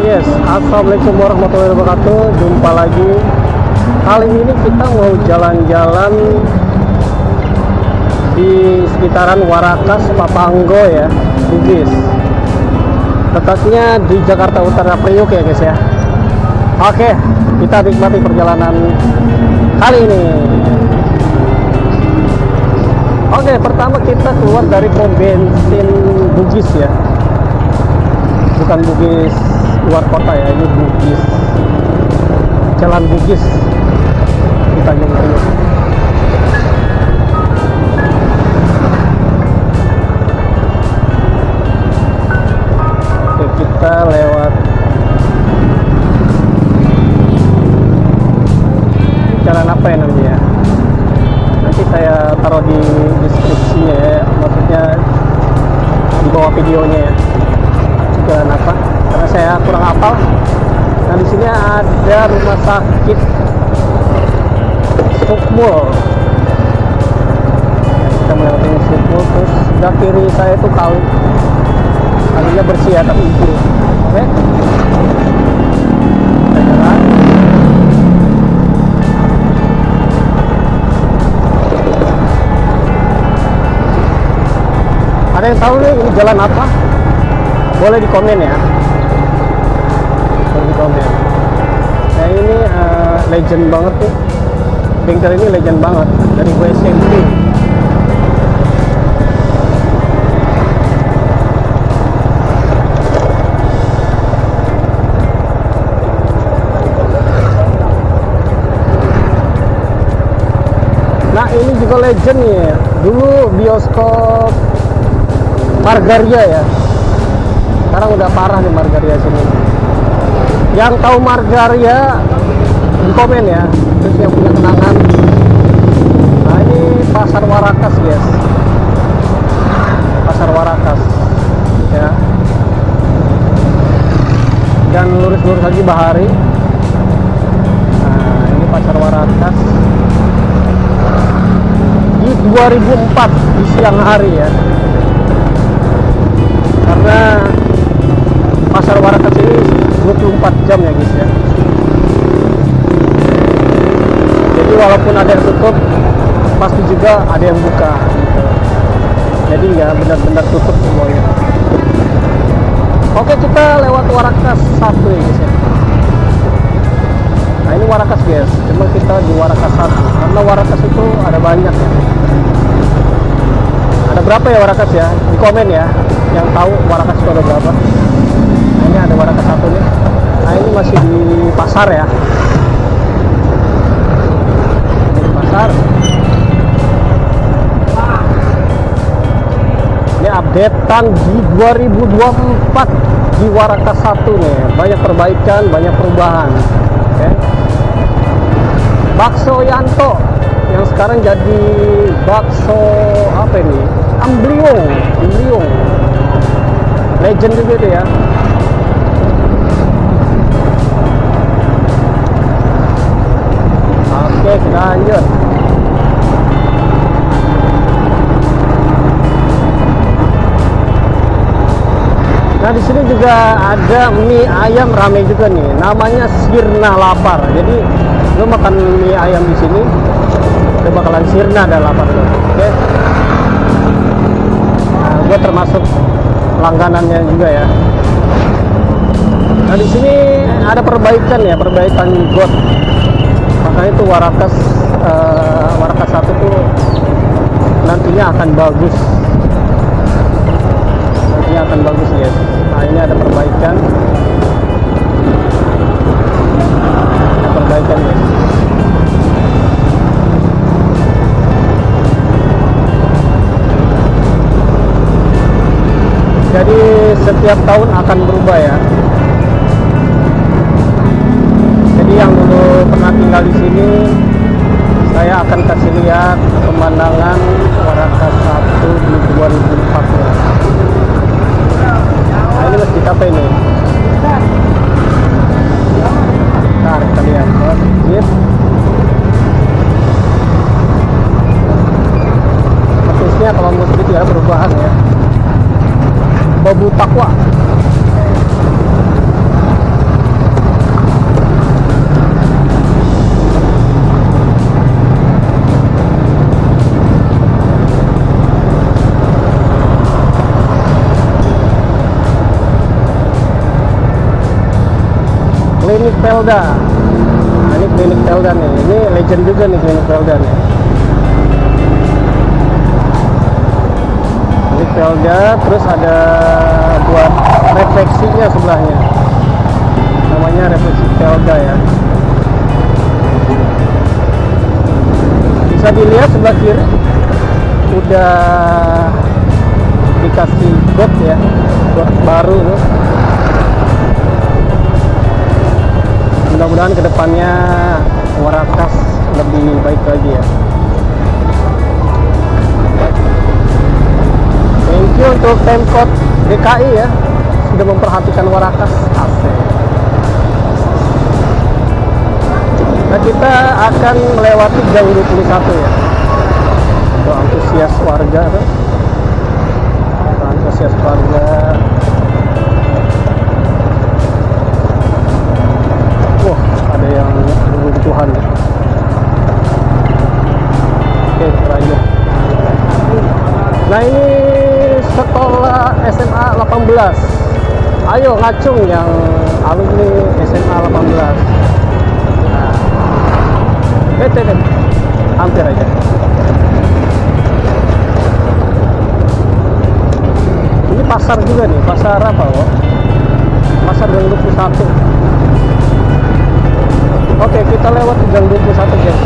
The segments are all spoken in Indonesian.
Yes, assalamualaikum warahmatullahi wabarakatuh. Jumpa lagi. Kali ini kita mau jalan-jalan di sekitaran Warakas, Papanggo ya, Bugis. Letaknya di Jakarta Utara, Priuk ya guys ya. Oke, kita nikmati perjalanan kali ini. Oke, pertama kita keluar dari pom bensin Bugis ya. Bukan Bugis luar kota ya, ini Bugis, Jalan Bugis di Tanjung Priok. Oke, kita lewat jalan apa ya namanya? Nanti saya taruh di deskripsinya ya, maksudnya di bawah videonya ya. Jalan apa? Karena saya kurang hafal. Nah, di sini ada rumah sakit Sukmul. Kita melewati Sukmul, terus sebelah kiri saya itu kali. Kalinya bersih ya, tapi hijau. Oke. Kita jalan. Ada yang tahu nih ini jalan apa? Boleh di komen ya. Boleh di komen. Nah ini legend banget nih. Bengkel ini legend banget dari gue SMP. Nah ini juga legend nih. Dulu bioskop Margaria ya. Sekarang udah parah nih Margaria sini. Yang tahu Margaria di komen ya. Terus yang punya kenangan. Nah ini Pasar Warakas guys. Pasar Warakas ya. Dan lurus-lurus lagi Bahari. Nah ini Pasar Warakas di 2004 di siang hari ya. Karena Pasar Warakas ini 24 jam ya guys ya. Jadi walaupun ada yang tutup, pasti juga ada yang buka gitu. Jadi nggak benar-benar tutup semuanya. Oke, kita lewat Warakas 1 ya guys ya. Nah ini Warakas guys, cuma kita di Warakas 1. Karena Warakas itu ada banyak ya. Ada berapa ya Warakas ya? Di komen ya, yang tahu Warakas itu ada berapa. Nah, ini ada Warakas 1 nih. Nah ini masih di pasar ya. Ini di pasar. Ini updatean di 2024 di Warakas 1 nih. Banyak perbaikan, banyak perubahan. Oke. Bakso Yanto yang sekarang jadi bakso apa ini? Ambliung. Legend juga itu ya. Oke, kita lanjut. Nah, di sini juga ada mie ayam rame juga nih. Namanya Sirna Lapar. Jadi, lo makan mie ayam di sini, lo bakalan sirna dan lapar. Oke. Nah, gue termasuk langganannya juga ya. Nah, di sini ada perbaikan ya, perbaikan got. Makanya itu Warakas 1 tuh nantinya akan bagus. Nantinya akan bagus ya. Nah, ini ada perbaikan. Ada perbaikan ya. Jadi setiap tahun akan berubah ya. Jadi yang dulu pernah tinggal di sini, saya akan kasih lihat pemandangan Warakas 1 di 2014. Nah ini masjid apa ini? Nah kita lihat masjid. Persisnya kalau masjid ya perubahan ya. Babu Takwa. Klinik Velda. Nah, ini Klinik Velda nih. Ini legend juga nih Klinik Velda nih. Klinik Velda, terus ada buat refleksinya sebelahnya. Namanya refleksi Velda ya. Bisa dilihat sebelah kiri udah dikasih got ya, got baru tuh. Mudah-mudahan kedepannya Warakas lebih baik lagi ya. Thank you untuk Pemkot DKI ya, sudah memperhatikan Warakas. Asik. Nah, kita akan melewati Gang 21 ya. Untuk antusias warga tuh. Antusias warga. Wah, ada yang beruntuhan ya. Oke, lanjut. Nah, ini sekolah SMA 18. Ayo ngacung yang alumni SMA 18. Hampir aja. Ini pasar juga nih, pasar apa kok? Pasar Gang 21. Oke, kita lewat Gang 21 guys.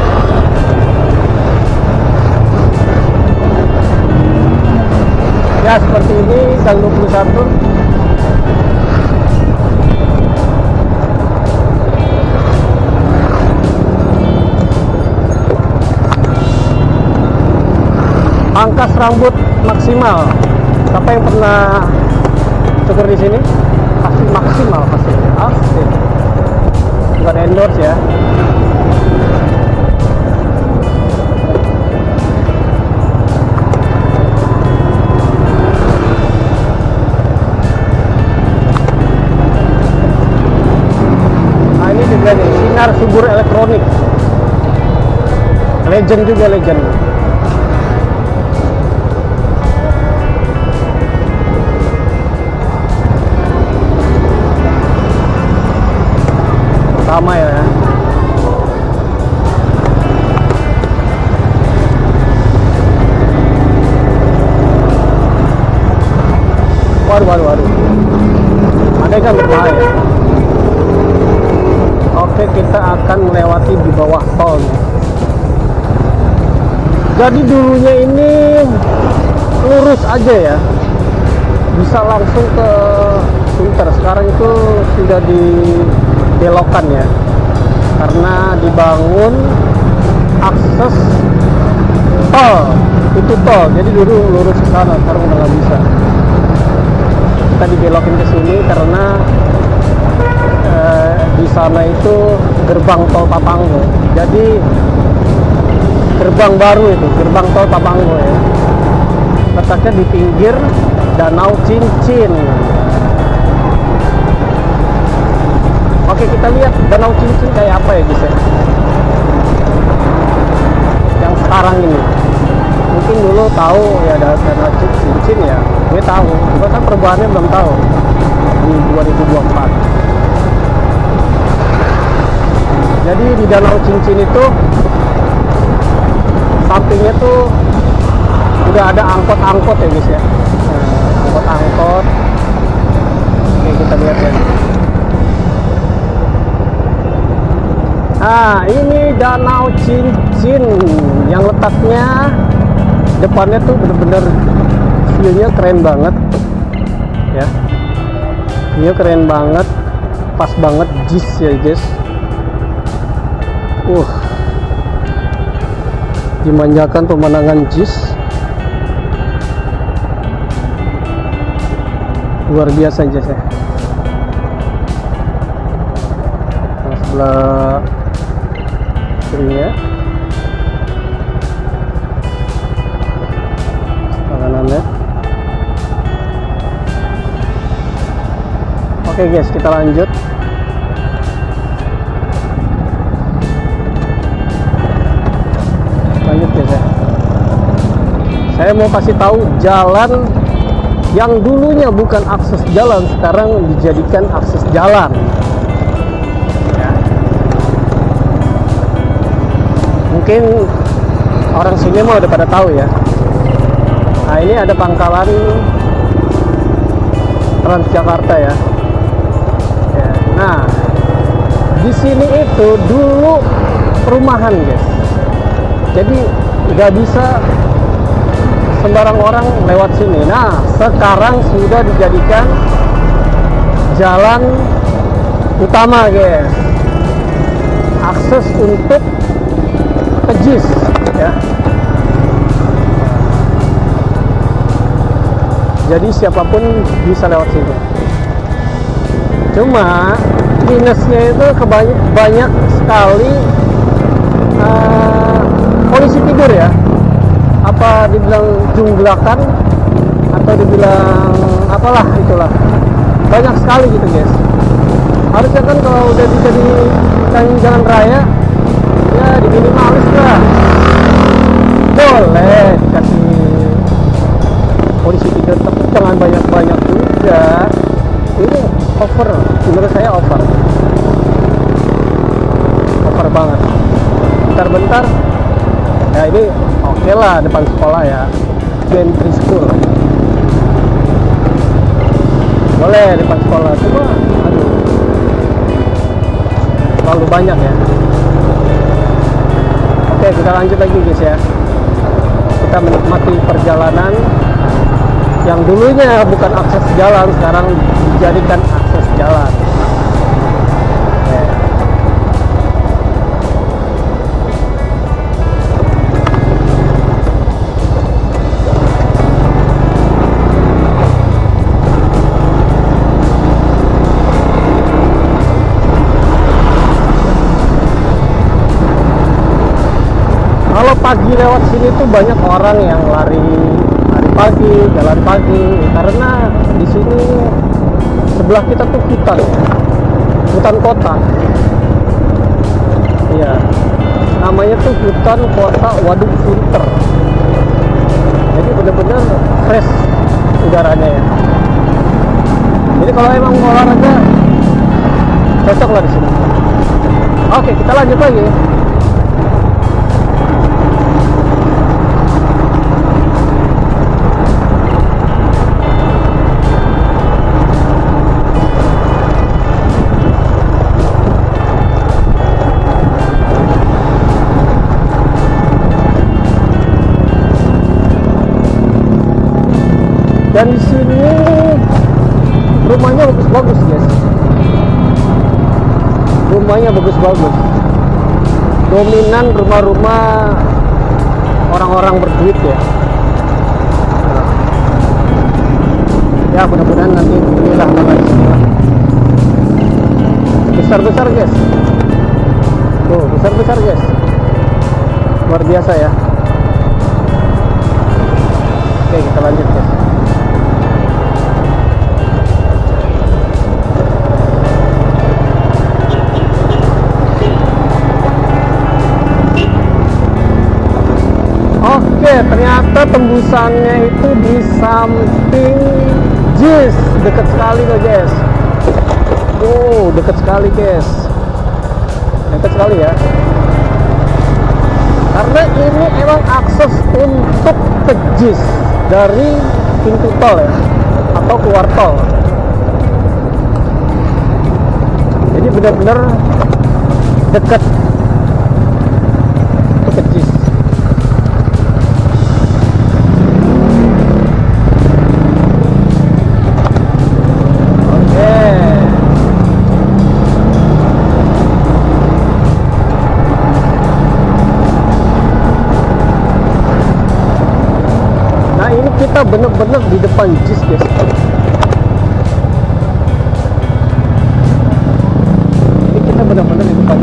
Ya seperti ini Gang 21. Pangkas rambut maksimal. Siapa yang pernah cukur di sini? Pasti maksimal pasti. Asik. Bukan endorse ya. Nah ini juga nih, Sinar Subur Elektronik. Legend juga legend. Sama ya. Waduh. Ada yang berbahaya. Oke, kita akan melewati di bawah tol. Jadi dulunya ini lurus aja ya, bisa langsung ke Sunter. Sekarang itu sudah dibelokkan ya, karena dibangun akses tol. Itu tol, jadi dulu lurus ke sana, sekarang udah nggak bisa. Kita dibelokin ke sini karena di sana itu gerbang tol Papanggo. Jadi gerbang baru itu, gerbang tol Papanggo ya. Letaknya di pinggir Danau Cincin. Oke, kita lihat Danau Cincin kayak apa ya guys ya. Yang sekarang ini. Mungkin dulu tahu ya ada Danau Cincin ya. Gue tahu, gue kan perubahannya belum tahu di 2024. Jadi di Danau Cincin itu sampingnya tuh udah ada angkot-angkot ya guys ya. Nah, angkot. Oke, kita lihat ya. Nah, ini Danau Cincin yang letaknya depannya tuh bener-bener view-nya keren banget ya. View keren banget, pas banget JIS ya guys. Dimanjakan pemandangan JIS. Luar biasa guys ya. Nah, sebelah kirinya kanannya. Oke guys, kita lanjut. Lanjut guys ya. Saya mau kasih tahu jalan yang dulunya bukan akses jalan, sekarang dijadikan akses jalan. mungkin orang sini mah udah pada tahu ya. Nah, ini ada pangkalan Transjakarta ya. Nah, di sini itu dulu perumahan guys, jadi nggak bisa sembarang orang lewat sini. Nah, sekarang sudah dijadikan jalan utama guys, akses untuk ke JIS ya. Jadi siapapun bisa lewat sini. Cuma minusnya itu banyak sekali polisi tidur ya. Apa dibilang junglakan atau dibilang apalah itulah. Banyak sekali gitu guys. Harusnya kan kalau udah dijadikan jalan raya ya diminimalis lah. Boleh dikasih polisi tidur, tapi jangan banyak-banyak juga. Ini over, menurut saya over banget. Bentar-bentar ya, ini oke lah, depan sekolah ya, gantry school boleh depan sekolah, cuma aduh terlalu banyak ya. Oke, kita lanjut lagi guys ya. Kita menikmati perjalanan yang dulunya bukan akses jalan, sekarang dijadikan akses jalan. Kalau pagi lewat sini tuh banyak orang yang lari pagi, jalan pagi, karena di sini sebelah kita tuh hutan kota. Iya, namanya tuh hutan kota Waduk Sunter. Jadi bener-bener fresh udaranya ya. Jadi kalau emang mau olahraga cocok lah di sini. Oke, kita lanjut lagi. Dan di sini rumahnya bagus-bagus guys. Rumahnya bagus-bagus. Dominan rumah-rumah orang-orang berduit ya. Ya mudah-mudahan nanti inilah namanya. Besar-besar guys. Tuh, besar-besar guys. Luar biasa ya. Oke, kita lanjut guys. Oke, ternyata tembusannya itu di samping JIS. Dekat sekali loh guys. Oh, dekat sekali guys. Dekat sekali ya. Karena ini emang akses untuk ke JIS dari pintu tol ya, atau keluar tol. Jadi benar-benar dekat ke JIS. Kita bener-bener di depan JIS guys. Ini kita bener-bener di depan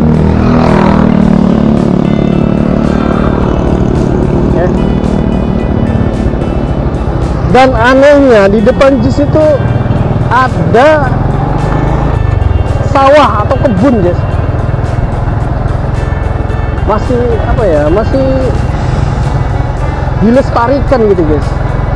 ya. Dan anehnya di depan JIS itu ada sawah atau kebun guys. Masih apa ya, masih dilestarikan gitu guys.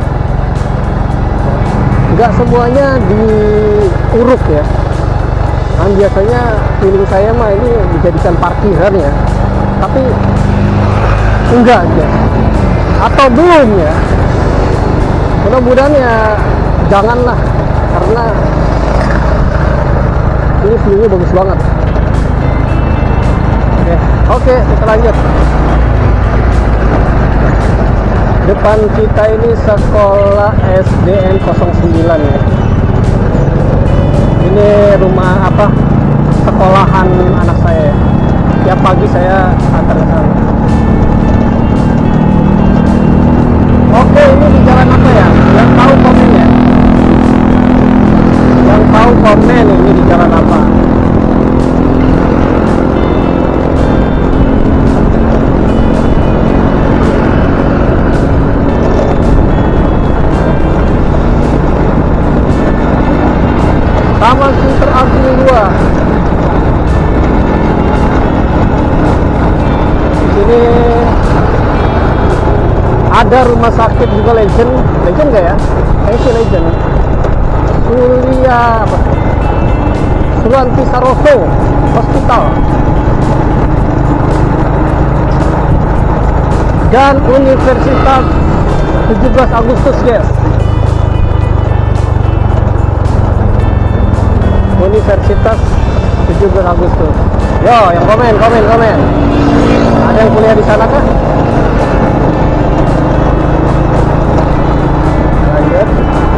Nggak semuanya diuruk ya. Kan biasanya feeling saya mah ini dijadikan parkiran ya. Tapi enggak guys, atau belum ya. Mudah-mudahan ya janganlah, karena ini view-nya bagus banget. Oke, kita lanjut. Depan kita ini sekolah SDN 09 ya. Ini rumah apa? Sekolahan anak saya. Tiap pagi saya antar ke sana. Oke, ini di jalan apa ya? Yang tahu komen ya. Yang tahu komen ini di jalan apa? Taman Sunter Agung 2. Di sini ada rumah sakit juga legend nggak ya? Kayaknya sih legend. Sulia apa tuh? Sulianti Saroso Hospital. Dan Universitas 17 Agustus guys. Universitas 17 Agustus. Yo, yang komen. Ada yang kuliah di sana kah? Lanjut.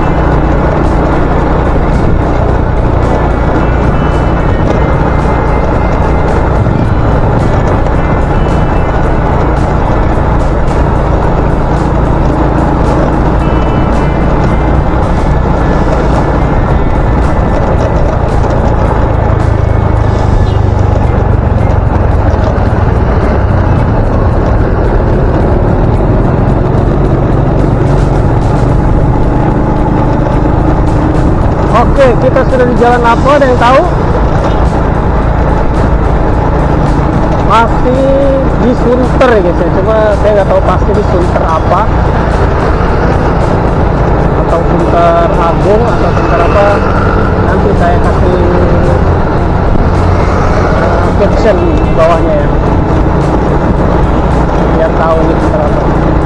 Oke, kita sudah di jalan apa? Ada yang tahu? Masih di Sunter ya guys ya. Cuma saya nggak tahu pasti di Sunter apa, atau Sunter Agung atau Sunter apa. Nanti saya kasih caption di bawahnya ya, biar tahu ini Sunter apa.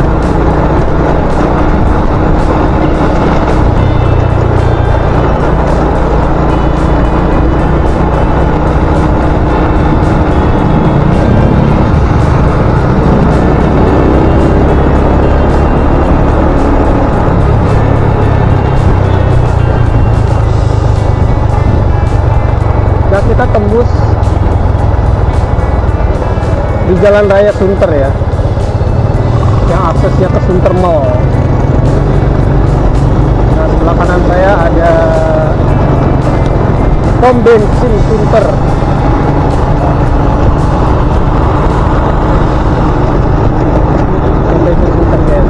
Kita tembus di Jalan Raya Sunter ya, yang aksesnya ke Sunter Mall. Nah, sebelah kanan saya ada pom bensin Sunter. Pom bensin Sunter guys.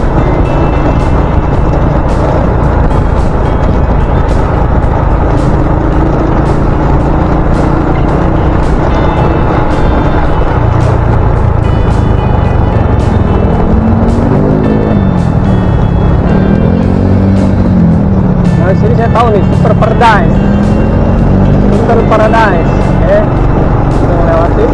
Sini saya tahu nih, Super Paradise. Oke, kita melewati.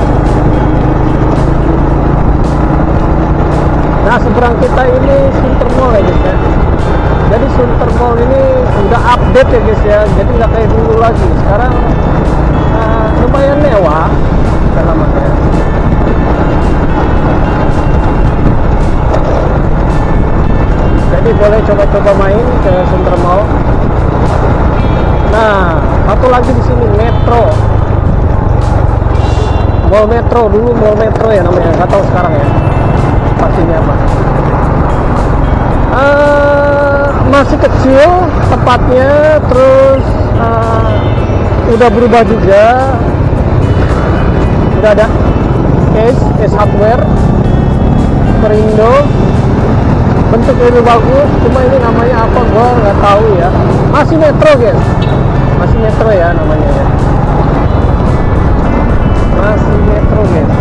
Nah, seberang kita ini Sunter Mall ya guys ya. Jadi Sunter Mall ini udah update ya guys ya. Jadi nggak kayak dulu lagi. Sekarang lumayan mewah namanya. Jadi boleh coba-coba main ke Sunter Mall. Nah, satu lagi di sini Metro. Mall Metro, dulu Mall Metro ya namanya, nggak tahu sekarang ya pastinya apa. Masih kecil tempatnya, terus udah berubah juga. Udah ada Ace Hardware, Perindo. Bentuknya ini bagus, cuma ini namanya apa gua nggak tahu ya. Masih Metro guys, masih Metro ya namanya ya. Masih Metro guys.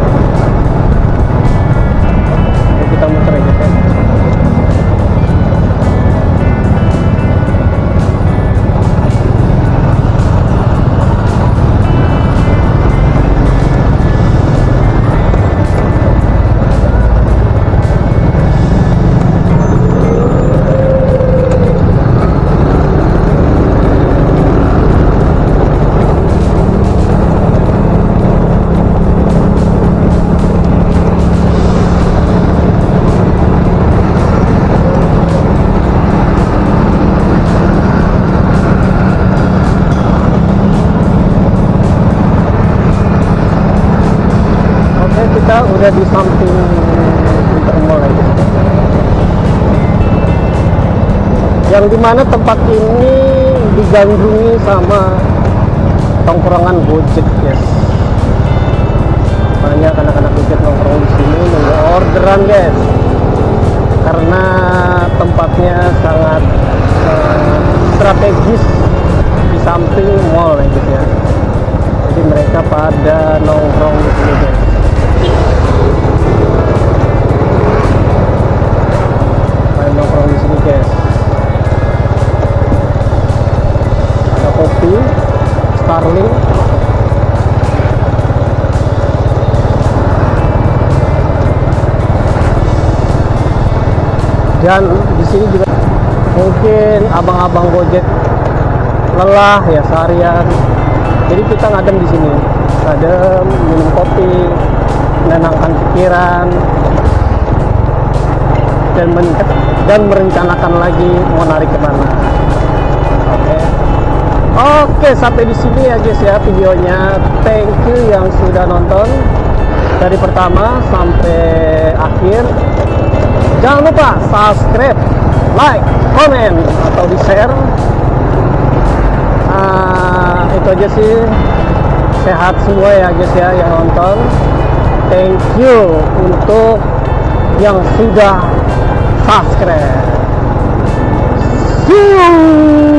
Oke, kita muter aja kan. berada di samping Intermall ya, yang dimana tempat ini digandrungi sama tongkrongan Gojek, guys. Banyak anak-anak Gojek nongkrong di sini nunggu orderan, guys, karena tempatnya sangat strategis di samping mall ya, guys ya. Jadi mereka pada nongkrong di sini, guys. Pada nongkrong di sini, guys. Ada kopi Starling. Dan di sini juga mungkin abang-abang Gojek lelah ya seharian. Jadi kita ngadem di sini, ngadem, minum kopi, menenangkan pikiran, dan merencanakan lagi mau narik kemana. Oke, sampai di sini ya guys ya videonya. Thank you yang sudah nonton dari pertama sampai akhir. Jangan lupa subscribe, like, komen, atau di share. Itu aja sih. Sehat semua ya guys ya yang nonton. Thank you untuk yang sudah subscribe. See you.